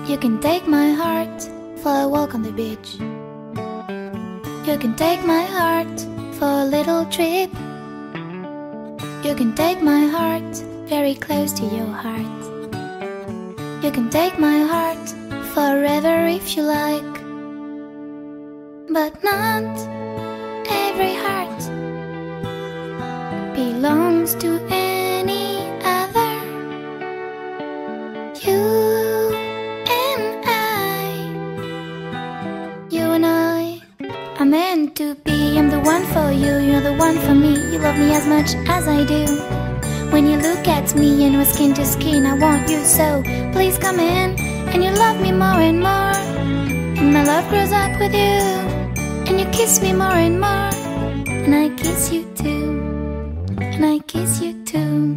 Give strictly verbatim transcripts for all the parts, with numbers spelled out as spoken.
You can take my heart for a walk on the beach. You can take my heart for a little trip. You can take my heart very close to your heart. You can take my heart forever if you like. But not every heart belongs to any other. You and I, you and I are meant to be. I'm the one for you, you're the one for me. You love me as much as I do. When you look at me and we're skin to skin, I want you so. Please come in and you love me more and more. And my love grows up with you. And you kiss me more and more. And I kiss you too. And I kiss you too.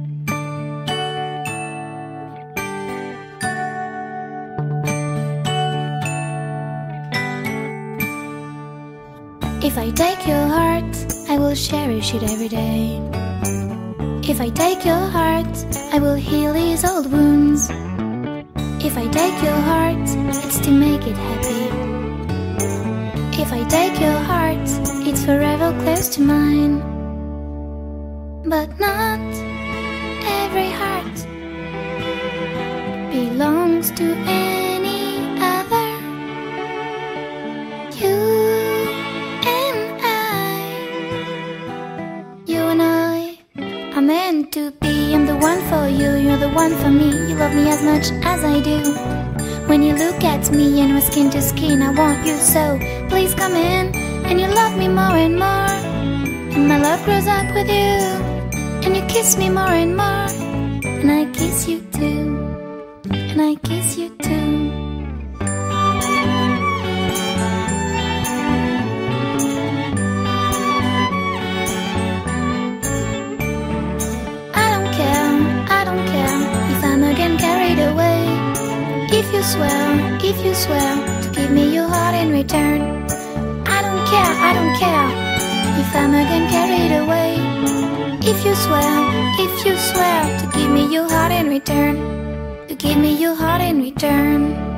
If I take your heart, I will cherish it every day. If I take your heart, I will heal these old wounds. If I take your heart, it's to make it happy. If I take your heart, it's forever close to mine. But not every heart belongs to any other. You and I, you and I are meant to be. I'm the one for you, you're the one for me. You love me as much as I do. When you look at me and we're skin to skin, I want you so. Please come in and you love me more and more. And my love grows up with you. And you kiss me more and more. And I kiss you too. And I kiss you too. I don't care, I don't care if I'm again carried away. If you swear, if you swear to give me your heart in return. I don't care, I don't care if I'm again carried away. If you swear, if you swear to give me your heart in return. To give me your heart in return.